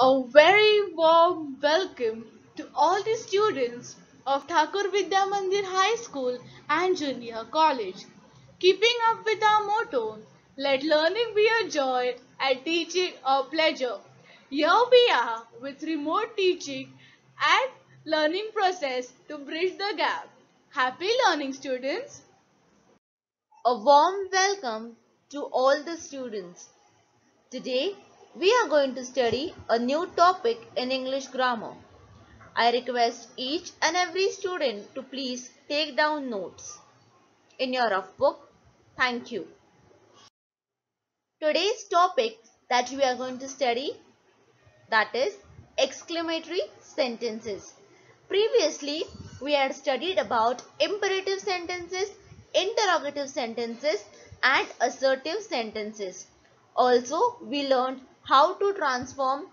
A very warm welcome to all the students of Thakur Vidya Mandir High School and Junior College. Keeping up with our motto, let learning be a joy and teaching a pleasure. Here we are with remote teaching and learning process to bridge the gap. Happy learning, students! A warm welcome to all the students. Today we are going to study a new topic in English grammar. I request each and every student to please take down notes in your rough book. Thank you. Today's topic that we are going to study, that is exclamatory sentences. Previously we had studied about imperative sentences, interrogative sentences and assertive sentences. Also we learned how to transform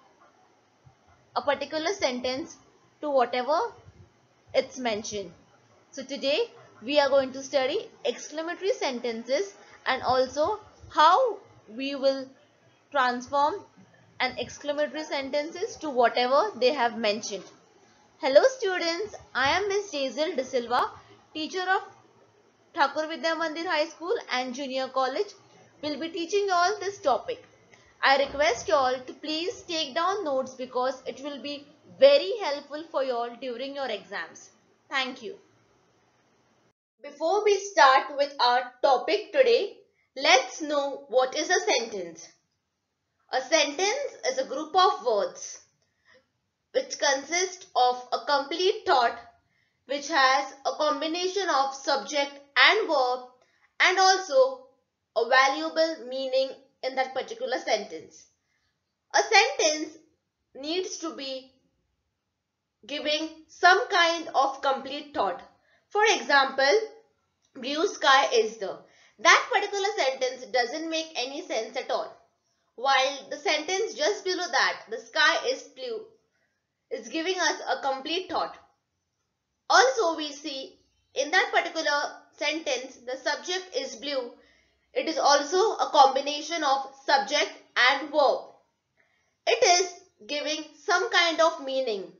a particular sentence to whatever it's mentioned. So today we are going to study exclamatory sentences and also how we will transform an exclamatory sentences to whatever they have mentioned. Hello students, I am Miss Jazel De Silva, teacher of Thakur Vidya Mandir High School and Junior College. Will be teaching you all this topic. I request you all to please take down notes because it will be very helpful for you all during your exams. Thank you. Before we start with our topic today, let's know what is a sentence. A sentence is a group of words which consist of a complete thought which has a combination of subject and verb and also a valuable meaning in that particular sentence. A sentence needs to be giving some kind of complete thought. For example, blue sky is the. That particular sentence doesn't make any sense at all. While the sentence just below that, the sky is blue, is giving us a complete thought. Also, we see in that particular sentence, the subject is blue. It is also a combination of subject and verb. It is giving some kind of meaning.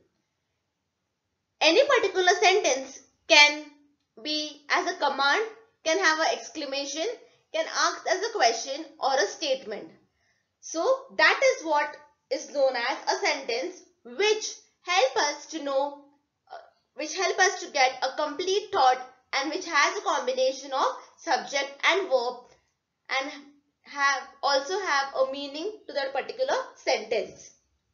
Any particular sentence can be as a command, can have an exclamation, can ask as a question or a statement. So that is what is known as a sentence which help us to know, which help us to get a complete thought and which has a combination of subject and verb and also have a meaning to that particular sentence.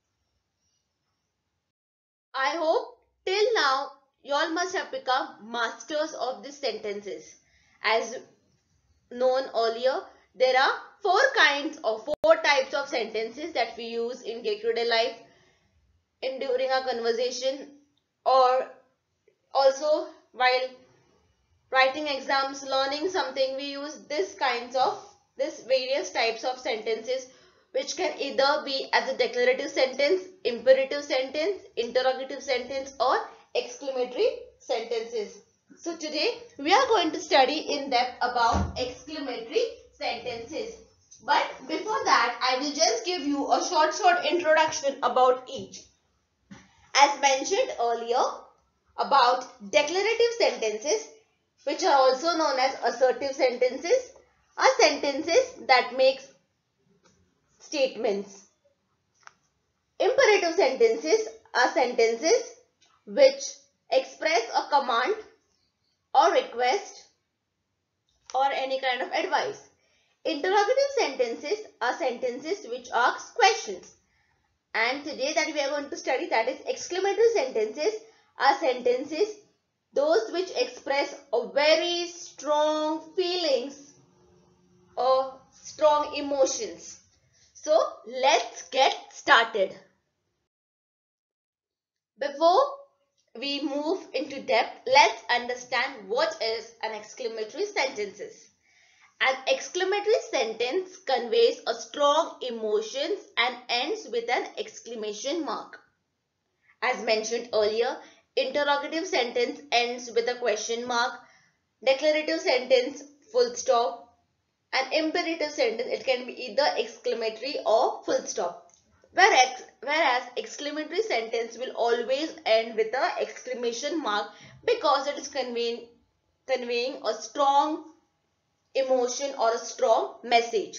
I hope till now you all must have become masters of these sentences. As known earlier, there are four types of sentences that we use in day-to-day life, in during our conversation, or also while writing exams, learning something. We use this various types of sentences which can either be as a declarative sentence, imperative sentence, interrogative sentence or exclamatory sentences. So today we are going to study in depth about exclamatory sentences. But before that, I will just give you a short introduction about each. As mentioned earlier about declarative sentences, which are also known as assertive sentences, are sentences that makes statements. Imperative sentences are sentences which express a command or request or any kind of advice. Interrogative sentences are sentences which ask questions. And today that we are going to study, that is exclamatory sentences, are sentences those which express a very strong feelings or strong emotions. So let's get started. Before we move into depth, let's understand what is an exclamatory sentences. An exclamatory sentence conveys a strong emotions and ends with an exclamation mark. As mentioned earlier, interrogative sentence ends with a question mark, declarative sentence full stop, and imperative sentence it can be either exclamatory or full stop. Whereas exclamatory sentence will always end with a exclamation mark because it is conveying a strong emotion or a strong message.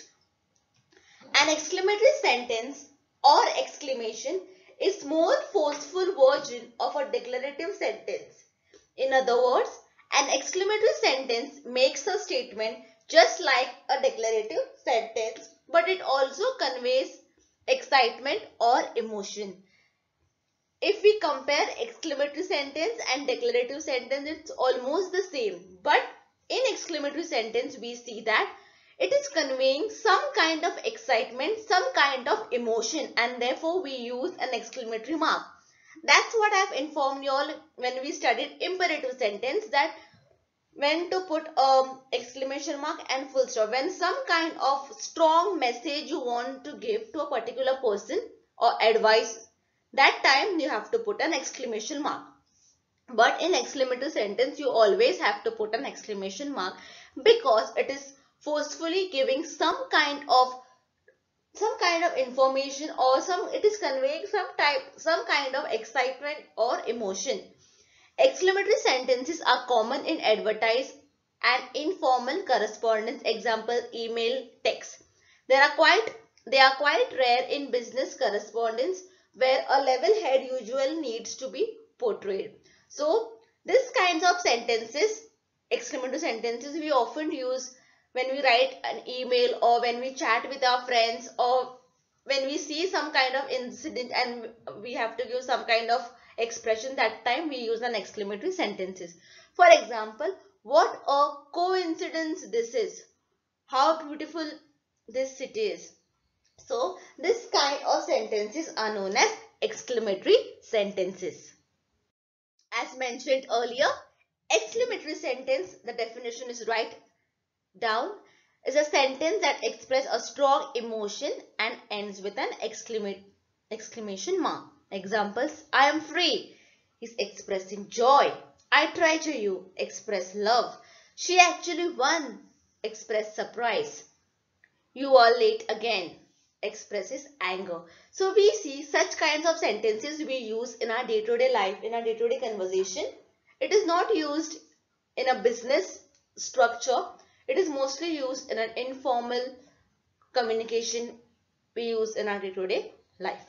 An exclamatory sentence or exclamation is more forceful version of a declarative sentence. In other words, an exclamatory sentence makes a statement just like a declarative sentence, but it also conveys excitement or emotion. If we compare exclamatory sentence and declarative sentence, it's almost the same. But in exclamatory sentence, we see that it is conveying some kind of excitement, some kind of emotion, and therefore we use an exclamatory mark. That's what I've informed you all when we studied imperative sentence, that when to put exclamation mark and full stop. When some kind of strong message you want to give to a particular person or advice, that time you have to put an exclamation mark. But in exclamatory sentence, you always have to put an exclamation mark because it is forcefully giving some kind of information, or it is conveying some kind of excitement or emotion. Exclamatory sentences are common in advertise and informal correspondence, example email, text. They are quite rare in business correspondence where a level head usually needs to be portrayed. So these kinds of sentences, exclamatory sentences, we often use when we write an email or when we chat with our friends, or when we see some kind of incident and we have to give some kind of expression. That time we use an exclamatory sentences. For example, what a coincidence this is, how beautiful this city is. So this kind of sentences are known as exclamatory sentences. As mentioned earlier, exclamatory sentence, the definition is right down, is a sentence that expresses a strong emotion and ends with an exclamation mark. Examples: I am free, he's expressing joy. I treasure you, express love. She actually won, express surprise. You are late again, expresses anger. So we see such kinds of sentences we use in our day-to-day life, in our day-to-day conversation. It is not used in a business structure. It is mostly used in an informal communication we use in our day-to-day life.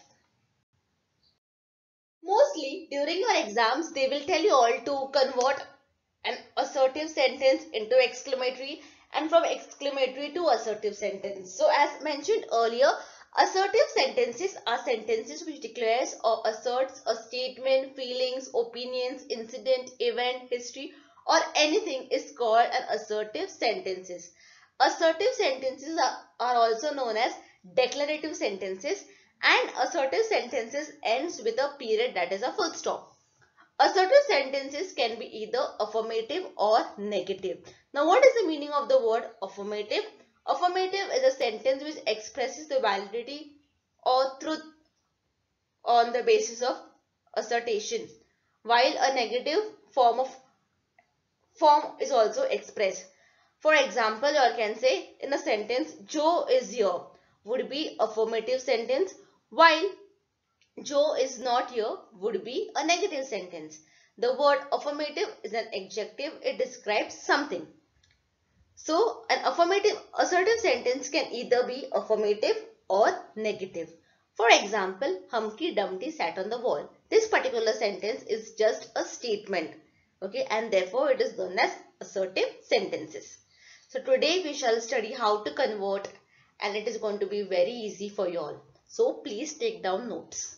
Mostly during your exams, they will tell you all to convert an assertive sentence into exclamatory and from exclamatory to assertive sentence. So as mentioned earlier, assertive sentences are sentences which declares or asserts a statement, feelings, opinions, incident, event, history, or anything is called an assertive sentences. Assertive sentences are also known as declarative sentences, and assertive sentences ends with a period, that is a full stop. Assertive sentences can be either affirmative or negative. Now, what is the meaning of the word affirmative? Affirmative is a sentence which expresses the validity or truth on the basis of assertion, while a negative form is also expressed. For example, you can say in a sentence, Joe is here, would be affirmative sentence, while Joe is not here would be a negative sentence. The word affirmative is an adjective. It describes something. So an assertive sentence can either be affirmative or negative. For example, Humpty Dumpty sat on the wall. This particular sentence is just a statement. Okay, and therefore it is known as assertive sentences. So today we shall study how to convert, and it is going to be very easy for you all. So please take down notes.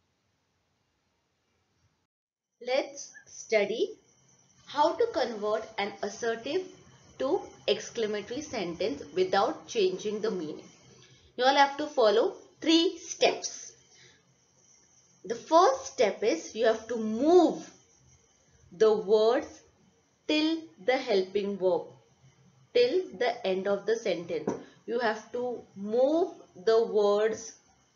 Let's study how to convert an assertive to exclamatory sentence without changing the meaning. You all have to follow 3 steps. The first step is you have to move the words till the helping verb, till the end of the sentence. You have to move the words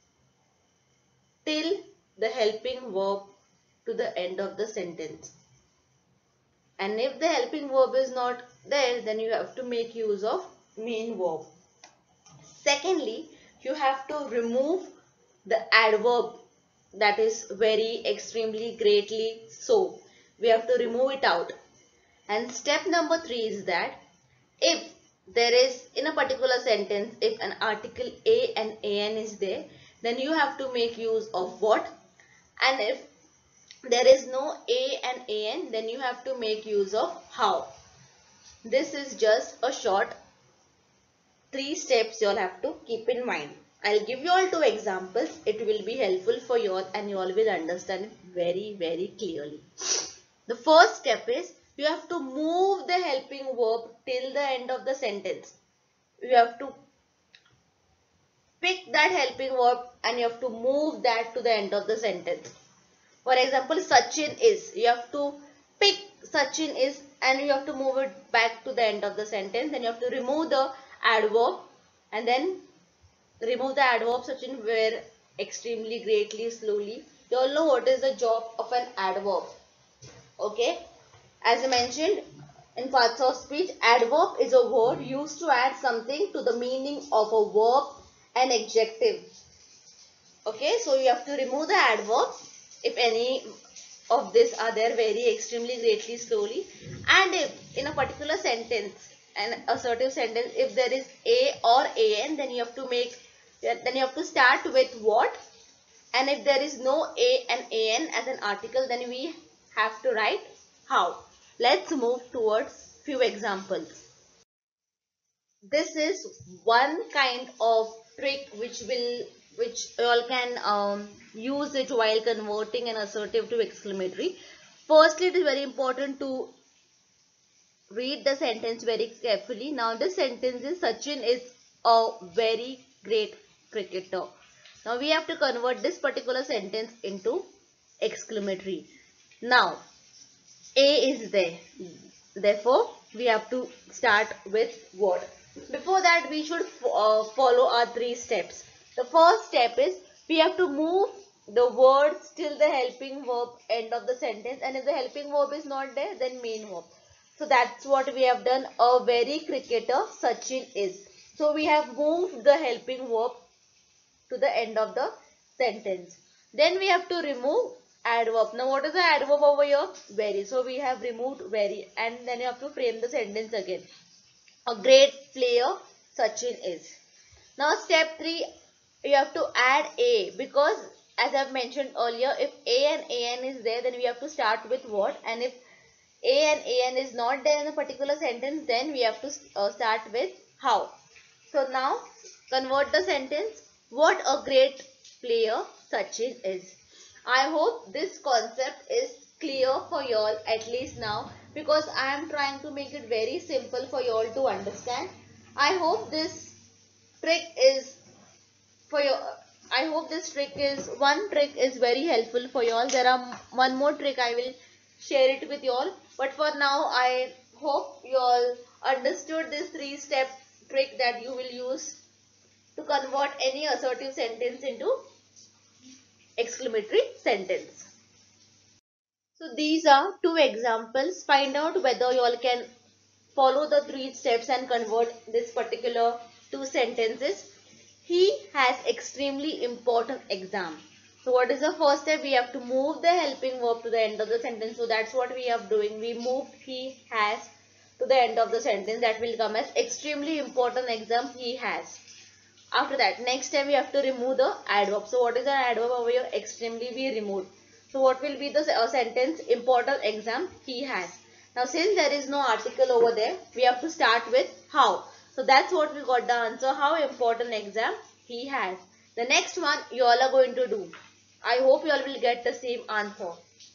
till the helping verb to the end of the sentence. And if the helping verb is not there, then you have to make use of main verb. Secondly, you have to remove the adverb, that is very, extremely, greatly, so. We have to remove it out. And step number 3 is that if there is, in a particular sentence, if an article a and an is there, then you have to make use of what, and if there is no a and an, then you have to make use of how. This is just a short 3 steps you all have to keep in mind. I'll give you all 2 examples. It will be helpful for you all and you all will understand it very, very clearly. The first step is you have to move the helping verb till the end of the sentence. You have to pick that helping verb and you have to move that to the end of the sentence. For example, Sachin is. You have to pick Sachin is and you have to move it back to the end of the sentence. Then you have to remove the adverb and then remove the adverb Sachin were, extremely, greatly, slowly. You all know what is the job of an adverb. Okay. As I mentioned in parts of speech, adverb is a word used to add something to the meaning of a verb and adjective. Okay, so you have to remove the adverb if any of this are there, very, extremely, greatly, slowly. And if in a particular sentence, an assertive sentence, if there is a or an, then you have to make, then you have to start with what. And if there is no a and an as an article, then we have to write how. Let's move towards few examples. This is one kind of trick which you all can use it while converting an assertive to exclamatory. Firstly, it is very important to read the sentence very carefully. Now, the sentence is Sachin is a very great cricketer. Now, we have to convert this particular sentence into exclamatory. Now, a is there. Therefore, we have to start with what? Before that, we should follow our 3 steps. The first step is we have to move the words till the helping verb end of the sentence. And if the helping verb is not there, then main verb. So that's what we have done. A very cricketer Sachin is. So we have moved the helping verb to the end of the sentence. Then we have to remove adverb. Now what is the adverb over here? Very. So we have removed very and then you have to frame the sentence again. A great player Sachin is. Now step 3, you have to add a, because as I've mentioned earlier, if a and an is there, then we have to start with what, and if a and an is not there in a particular sentence, then we have to start with how. So now convert the sentence. What a great player Sachin is. I hope this concept is clear for you all at least now, because I am trying to make it very simple for you all to understand. I hope this trick is for your I hope this trick is one trick is very helpful for you all. There are one more trick I will share it with you all, but for now I hope you all understood this 3-step trick that you will use to convert any assertive sentence into exclamatory sentence. So these are 2 examples. Find out whether you all can follow the 3 steps and convert this particular 2 sentences. He has extremely important exam. So what is the first step? We have to move the helping verb to the end of the sentence. So that's what we are doing. We moved he has to the end of the sentence. That will come as extremely important exam he has. After that, next step we have to remove the adverb. So what is the adverb over here? Extremely we removed. So what will be the sentence? Important exam he has. Now since there is no article over there, we have to start with how. So that's what we got the answer. How important exam he has. The next one you all are going to do. I hope you all will get the same answer.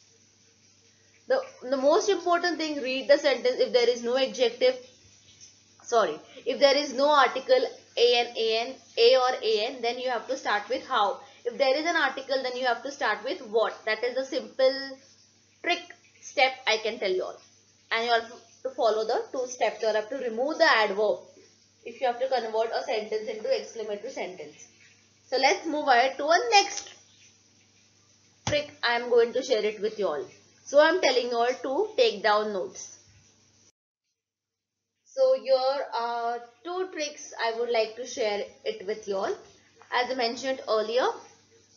The most important thing, read the sentence. If there is no adjective, if there is no article a or an, then you have to start with how. If there is an article, then you have to start with what. That is a simple trick step I can tell you all. And you have to follow the 2 steps. You have to remove the adverb if you have to convert a sentence into exclamatory sentence. So let's move ahead to a next trick. I am going to share it with you all. So I am telling you all to take down notes. So here are 2 tricks I would like to share it with you all. As I mentioned earlier,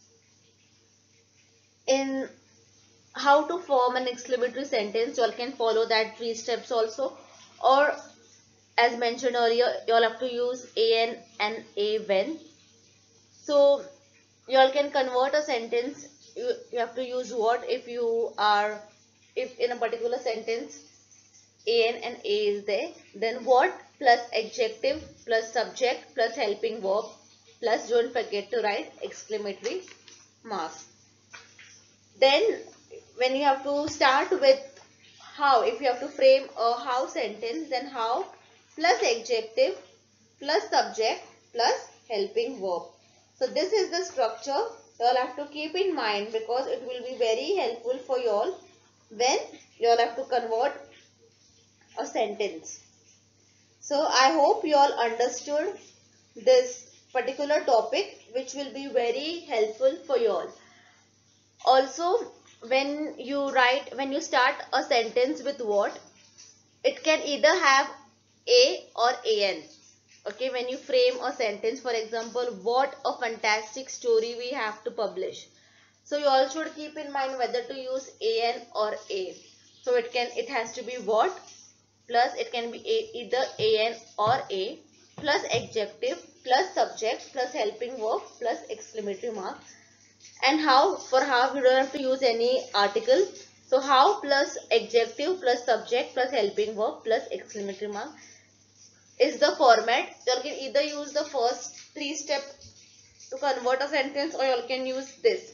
in how to form an exclamatory sentence. You all can follow that 3 steps also, or as mentioned earlier, you all have to use an and a when. So you all can convert a sentence. You have to use what if you are, if in a particular sentence an and a is there, then what plus adjective plus subject plus helping verb plus don't forget to write exclamatory marks. Then when you have to start with how, if you have to frame a how sentence, then how plus adjective plus subject plus helping verb. So this is the structure you all have to keep in mind, because it will be very helpful for you all when you all have to convert a sentence. So I hope you all understood this particular topic, which will be very helpful for you all. Also, when you start a sentence with what, it can either have a or an. Okay, when you frame a sentence, for example, what a fantastic story we have to publish. So you all should keep in mind whether to use an or a. So it has to be what plus it can be either an or a plus adjective plus subject plus helping verb plus exclamatory mark. And how, for how you don't have to use any article. So how plus adjective plus subject plus helping verb plus exclamatory mark is the format. You can either use the first 3 steps to convert a sentence, or you can use this.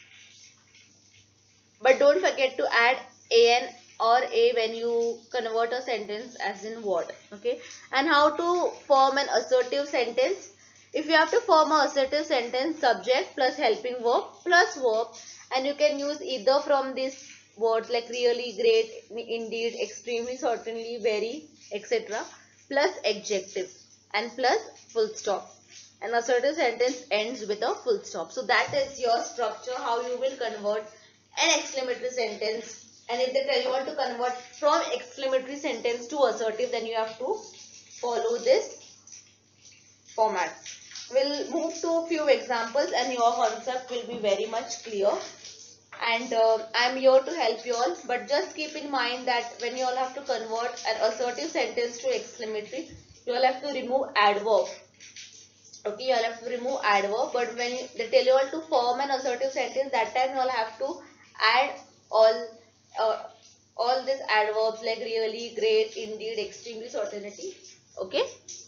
But don't forget to add an or a when you convert a sentence, as in what. Okay. And how to form an assertive sentence. If you have to form an assertive sentence, subject plus helping verb plus verb, and you can use either from these words like really, great, indeed, extremely, certainly, very, etc. plus adjective and plus full stop. An assertive sentence ends with a full stop. So that is your structure, how you will convert an exclamatory sentence. And if they tell you want to convert from exclamatory sentence to assertive, then you have to follow this format. We'll move to a few examples and your concept will be very much clear. And I'm here to help you all, but just keep in mind that when you all have to convert an assertive sentence to exclamatory, you all have to remove adverb. Okay, you all have to remove adverb, but when they tell you all to form an assertive sentence, that time you all have to add all uh, all these adverbs like really, great, indeed, extremely, certainty. Okay,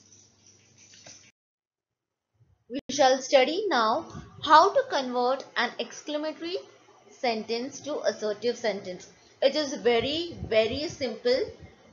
we shall study now how to convert an exclamatory sentence to assertive sentence. It is very simple.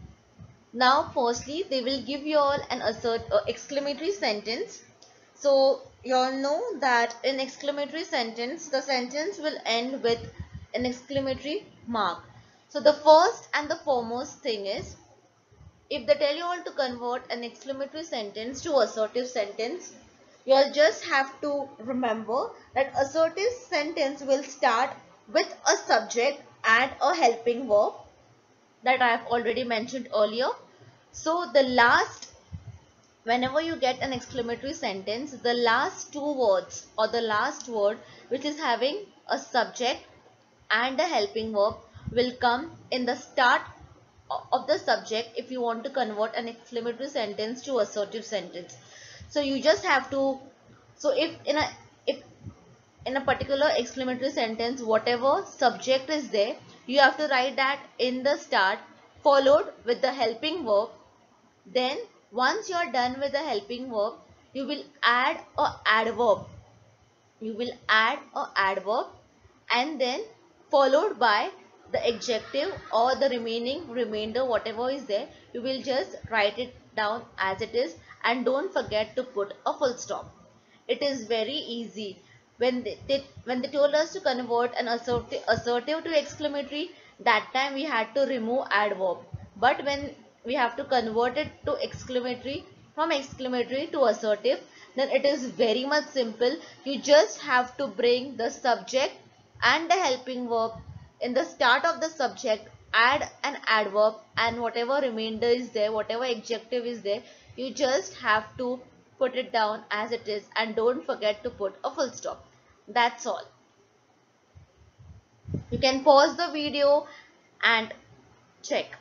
Now firstly they will give you all an exclamatory sentence. So you all know that in exclamatory sentence, the sentence will end with an exclamatory mark. So the first and the foremost thing is, if they tell you all to convert an exclamatory sentence to assertive sentence, you all just have to remember that assertive sentence will start with a subject and a helping verb that I have already mentioned earlier. So the last, whenever you get an exclamatory sentence, the last 2 words or the last word which is having a subject and a helping verb will come in the start of the subject if you want to convert an exclamatory sentence to assertive sentence. So you just have to, so if in a particular exclamatory sentence whatever subject is there, you have to write that in the start followed with the helping verb. Then once you are done with the helping verb, you will add a adverb. You will add a adverb and then followed by the adjective or the remainder whatever is there. You will just write it down as it is and don't forget to put a full stop. It is very easy. When they told us to convert an assertive to exclamatory, that time we had to remove adverb. But when we have to convert it to exclamatory, from exclamatory to assertive, then it is very much simple. You just have to bring the subject and the helping verb in the start of the subject, add an adverb, and whatever remainder is there, whatever adjective is there, you just have to put it down as it is and don't forget to put a full stop. That's all. You can pause the video and check.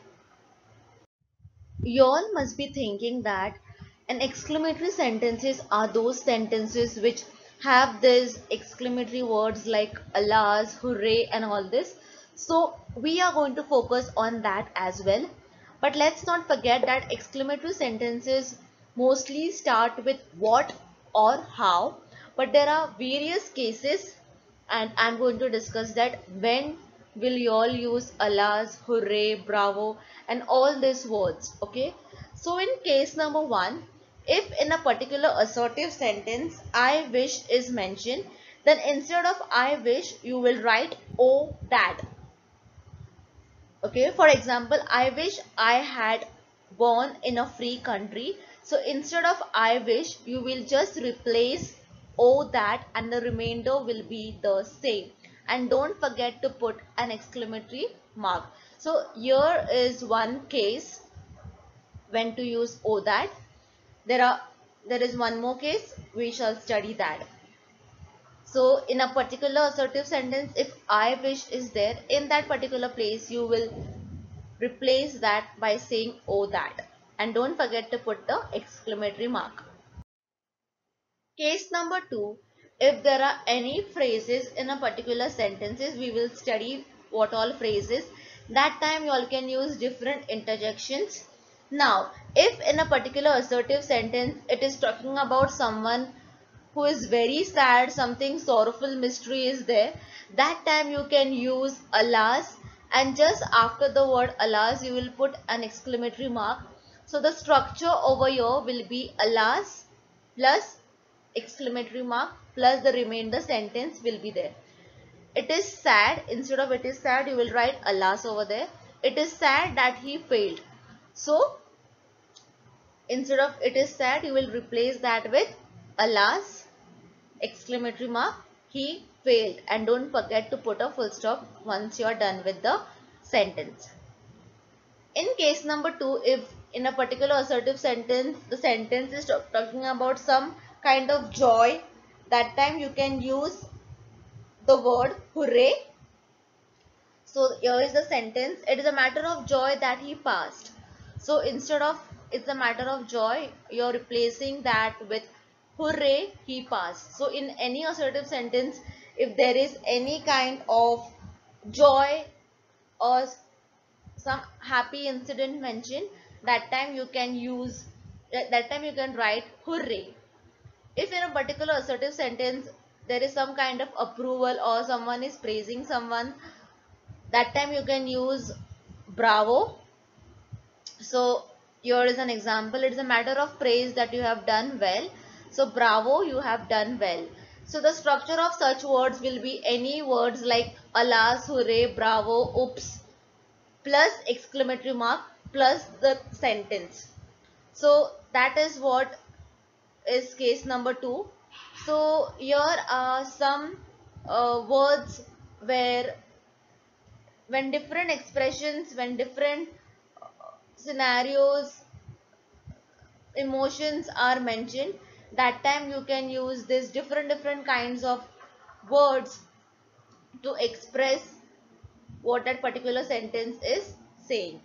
You all must be thinking that an exclamatory sentences are those sentences which have these exclamatory words like alas, hooray and all this. So we are going to focus on that as well. But let's not forget that exclamatory sentences mostly start with what or how. But there are various cases and I'm going to discuss that when will you all use alas, hooray, bravo and all these words. Okay, so in case number 1, if in a particular assertive sentence I wish is mentioned, then instead of I wish you will write oh that. Okay, for example, I wish I had born in a free country. So instead of I wish, you will just replace oh that and the remainder will be the same. And don't forget to put an exclamatory mark. So here is one case when to use oh that. There is one more case, we shall study that. So in a particular assertive sentence, if I wish is there, in that particular place you will replace that by saying oh that, and don't forget to put the exclamatory mark. Case number 2, if there are any phrases in a particular sentences, we will study what all phrases. That time you all can use different interjections. Now if in a particular assertive sentence it is talking about someone who is very sad, something sorrowful mystery is there, that time you can use alas, and just after the word alas you will put an exclamatory mark. So the structure over here will be alas plus exclamatory mark plus the remainder sentence will be there. It is sad, instead of it is sad you will write alas over there. It is sad that he failed. So instead of it is sad you will replace that with alas exclamatory mark he failed, and don't forget to put a full stop once you are done with the sentence. In case number 2, if in a particular assertive sentence the sentence is talking about some kind of joy, that time you can use the word hooray. So here is the sentence, it is a matter of joy that he passed. So instead of it's a matter of joy, you're replacing that with hooray he passed. So in any assertive sentence, if there is any kind of joy or some happy incident mentioned, that time you can use that time you can write hooray. If in a particular assertive sentence there is some kind of approval or someone is praising someone, that time you can use bravo. So here is an example, it is a matter of praise that you have done well, so bravo, you have done well. So the structure of such words will be any words like alas, hooray, bravo, oops plus exclamatory mark plus the sentence. So that is what is case number 2. So here are some words where when different expressions, when different scenarios, emotions are mentioned, that time you can use this different kinds of words to express what that particular sentence is saying.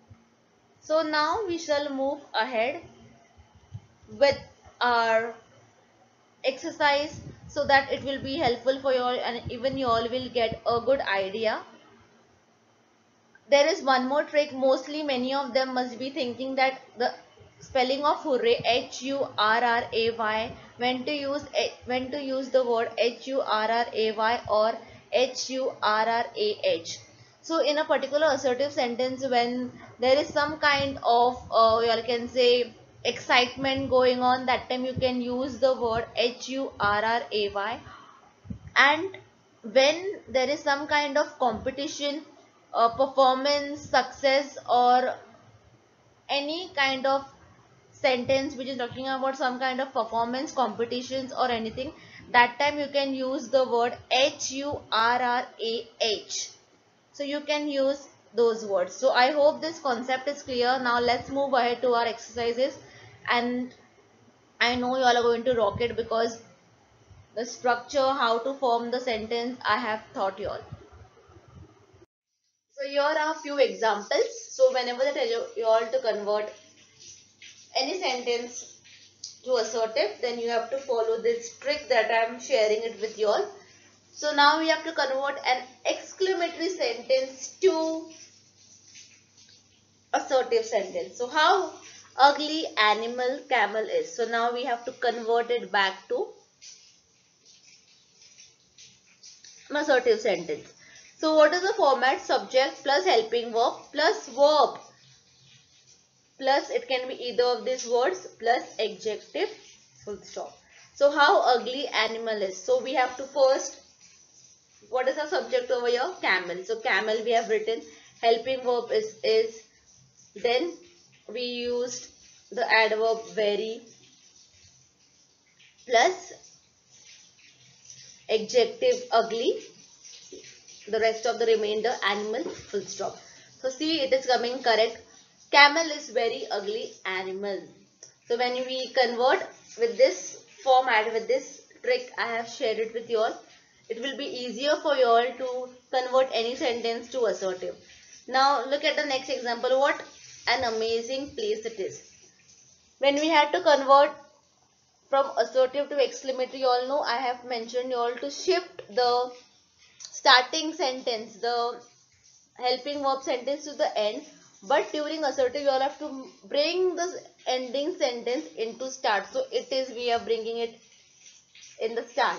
So now we shall move ahead with our exercise so that it will be helpful for you all and even you all will get a good idea. There is one more trick, mostly many of them must be thinking that the spelling of hooray, Hurray, when to use the word Hurray or Hurrah. So in a particular assertive sentence, when there is some kind of you all can say excitement going on, that time you can use the word Hurray. And when there is some kind of competition, performance, success or any kind of sentence which is talking about some kind of performance, competitions or anything, that time you can use the word Hurrah. So you can use those words. So I hope this concept is clear. Now let's move ahead to our exercises, and I know you all are going to rock it because the structure, how to form the sentence, I have taught you all. So here are a few examples. So whenever they tell you all to convert any sentence to assertive, then you have to follow this trick that I am sharing it with you all. So now we have to convert an exclamatory sentence to assertive sentence. So how ugly animal camel is. So now we have to convert it back to an assertive sentence. So what is the format? Subject plus helping verb plus verb plus it can be either of these words plus adjective full stop. So how ugly animal is. So we have to first, what is the subject over here? Camel. So camel we have written. Helping verb is. Then we used the adverb very plus adjective ugly. The rest of the remainder animal full stop. So see, it is coming correct. Camel is very ugly animal. So when we convert with this format, with this trick I have shared it with you all, it will be easier for you all to convert any sentence to assertive. Now look at the next example. What an amazing place it is. When we had to convert from assertive to exclamatory, you all know I have mentioned you all to shift the starting sentence, the helping verb sentence to the end, but during assertive you all have to bring the ending sentence into start. So it is, we are bringing it in the start.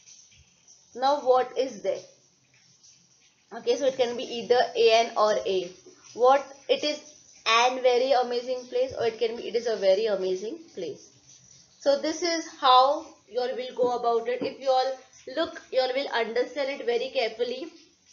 Now what is there? Okay, so it can be either an or a. What it is, an very amazing place, or it can be it is a very amazing place. So this is how you all will go about it. If you all look, you all will understand it very carefully.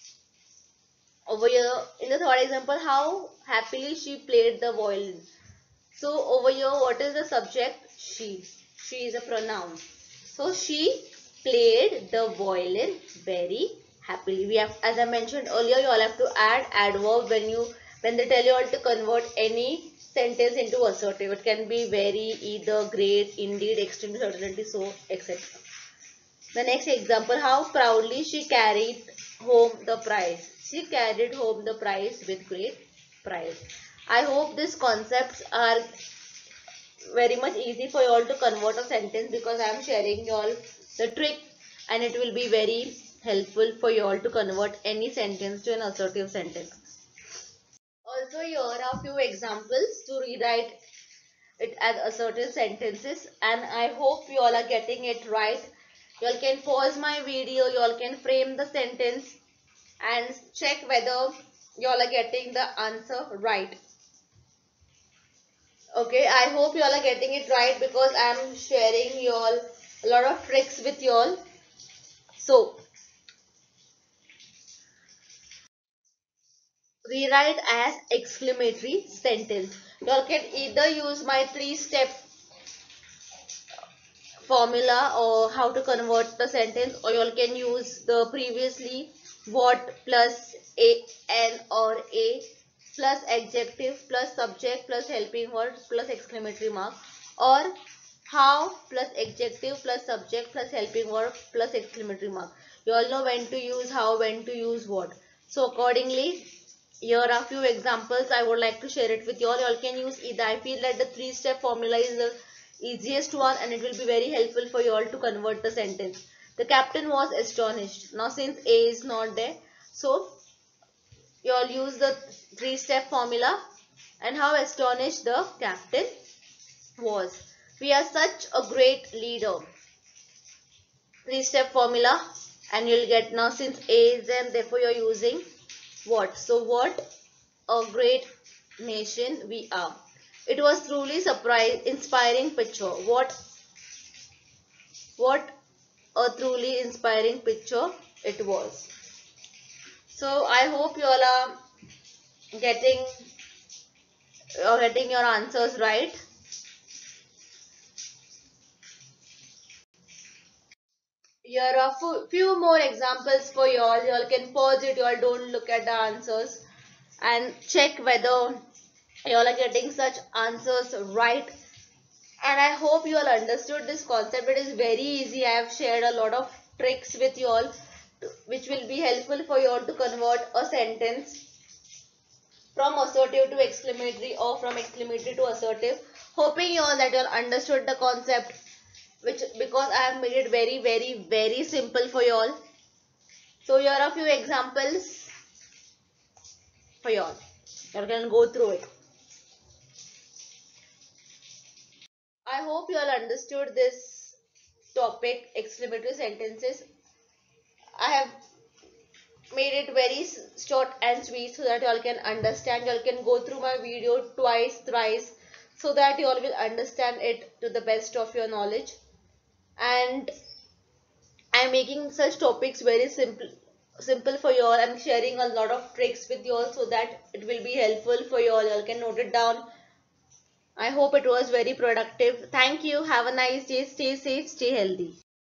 Over here in the third example, how happily she played the violin. So over here, what is the subject? She. She is a pronoun. So she played the violin very happily. We have, as I mentioned earlier, you all have to add adverb when they tell you all to convert any sentence into assertive. It can be very, either, great, indeed, extremely, certainly, so, etc. The next example, how proudly she carried home the prize. She carried home the prize with great pride. I hope these concepts are very much easy for you all to convert a sentence, because I am sharing you all the trick and it will be very helpful for you all to convert any sentence to an assertive sentence. Also, here are a few examples to rewrite it as assertive sentences, and I hope you all are getting it right. You all can pause my video, you all can frame the sentence and check whether you all are getting the answer right. Okay, I hope you all are getting it right, because I am sharing you all a lot of tricks with you all. So, rewrite as exclamatory sentence. You all can either use my 3-step formula or how to convert the sentence, or you all can use the previously what plus an or a plus adjective plus subject plus helping word plus exclamatory mark, or how plus adjective plus subject plus helping word plus exclamatory mark. You all know when to use how, when to use what. So accordingly, here are a few examples I would like to share it with you all. You all can use either. I feel that the 3-step formula is the easiest one and it will be very helpful for you all to convert the sentence. The captain was astonished. Now since A is not there, so you all use the 3-step formula. And how astonished the captain was. We are such a great leader. 3-step formula, and you'll get, now since A is there, therefore you're using what. So what a great nation we are. It was truly inspiring picture. What a truly inspiring picture it was. So I hope you all are getting your answers right. Here are few more examples for you all. You all can pause it. You all don't look at the answers and check whether you all are getting such answers right. And I hope you all understood this concept. It is very easy. I have shared a lot of tricks with you all which will be helpful for you all to convert a sentence from assertive to exclamatory or from exclamatory to assertive. Hoping you all that you all understood the concept, which because I have made it very simple for you all. So here are a few examples for you all. You can go through it. I hope you all understood this topic, exclamatory sentences. I have made it very short and sweet so that you all can understand. You all can go through my video twice, thrice, so that you all will understand it to the best of your knowledge. And I'm making such topics very simple for you all. I'm sharing a lot of tricks with you all so that it will be helpful for you all. You all can note it down. I hope it was very productive. Thank you. Have a nice day. Stay safe. Stay healthy.